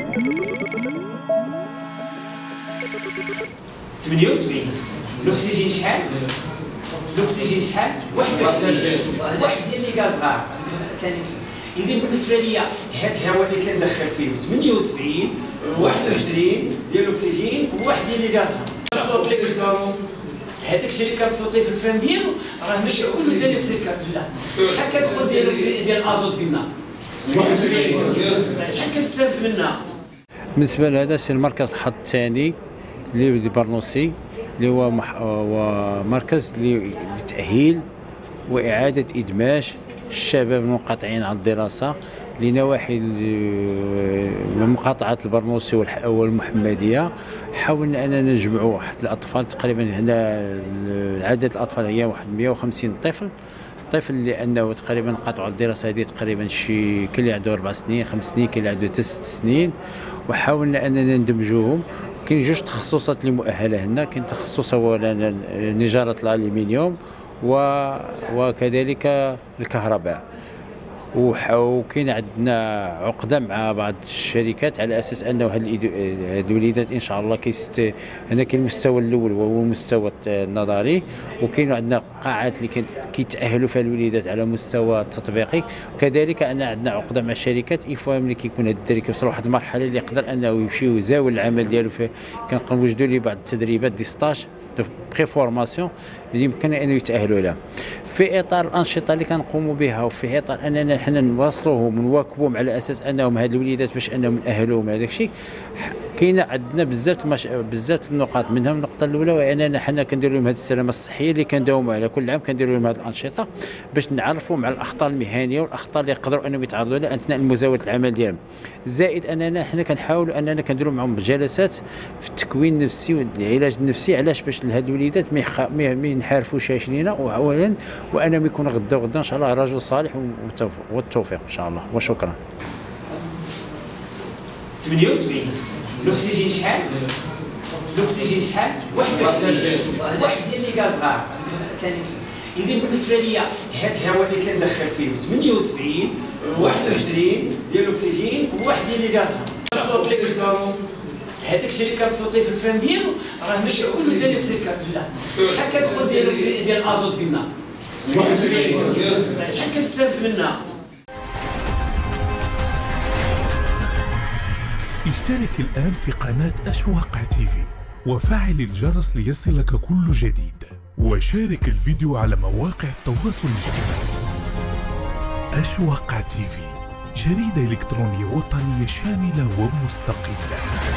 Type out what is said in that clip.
78. الاكسجين شحال؟ الاكسجين شحال؟ 21. واحد ديال لي غاز غار ثاني اكسيد. اذا بالنسبه ليا هذا الهواء اللي كندخل فيه 78 21 ديال الاكسجين وواحد ديال لي غاز غار. هذاك الشيء اللي كتصوتي في الفم ديالو راه ماشي كله ثاني اكسيد لا. شحال كتدخل ديال الازوت قلنا؟ 21. شحال كنستافد منها؟ بالنسبه لهذا الشيء المركز الحظ الثاني اللي برنوسي اللي هو مركز لتأهيل وإعادة إدماج الشباب المنقطعين عن الدراسة لنواحي مقاطعة البرنوسي والمحمدية. حاولنا أننا نجمعوا واحد الأطفال تقريبا هنا عدد الأطفال هي واحد 150 طفل لأنه تقريبا قطعوا الدراسة هذه تقريبا شي كاين اللي عنده 4 سنين 5 سنين كاين اللي عنده 6 سنين، وحاولنا أننا ندمجوهم. كاين جوج تخصصات اللي مؤهله هنا، كاين تخصص اولا نجاره الالومنيوم وكذلك الكهرباء، وكاين عندنا عقده مع بعض الشركات على اساس انه هاد الوليدات ان شاء الله هنا كاين المستوى الاول وهو المستوى النظري، وكاين عندنا قاعات اللي كيتاهلوا فيها الوليدات على مستوى التطبيقي، وكذلك عندنا عقده مع الشركات يفهم ملي كيكون هاد الدري كيوصل لواحد المرحله اللي يقدر انه يمشي ويزاول العمل ديالو. كنوجدوا ليه بعض التدريبات دي ستاج بري فورماسيون اللي يمكن ان يتاهلوا لها في اطار الانشطه اللي كنقوموا بها، وفي اطار اننا حنا نواصلوهم ونواكبوهم على اساس انهم هاد الوليدات باش انهم ناهلوهم هذاك الشيء. كاينه عندنا بزاف النقاط، منهم النقطه الاولى وهي اننا حنا كنديروا لهم هذه السلامه الصحيه اللي كنداوموا على كل عام، كنديروا لهم هذه الانشطه باش نعرفوا مع الاخطار المهنيه والاخطار اللي يقدروا انهم يتعرضوا لها اثناء مزاوله العمل ديالهم. زائد اننا حنا كنحاولوا اننا كنديروا معهم جلسات في التكوين النفسي والعلاج النفسي، علاش باش لهاد الوليدات ما ينحرفوش لينا، اولا وانهم يكونوا غدا ان شاء الله رجل صالح والتوفيق ان شاء الله. وشكرا. 78. الاكسجين شحال؟ الاكسجين شحال؟ 21. واحد ديال لي غاز غار ثاني اكسيد. اذا بالنسبه ليا هذا الهواء اللي كندخل فيه 78 21 ديال الاكسجين وواحد ديال لي غاز غار. هذاك الشيء اللي كتصوتي في الفم ديالو راه ماشي كله ثاني اكسيد لا. شحال كتدخل ديال الازوت قلنا؟ 21. شحال كنستافد منها؟ اشترك الآن في قناة أشواق تيفي وفعل الجرس ليصلك كل جديد، وشارك الفيديو على مواقع التواصل الاجتماعي. أشواق تيفي، جريدة إلكترونية وطنية شاملة ومستقلة.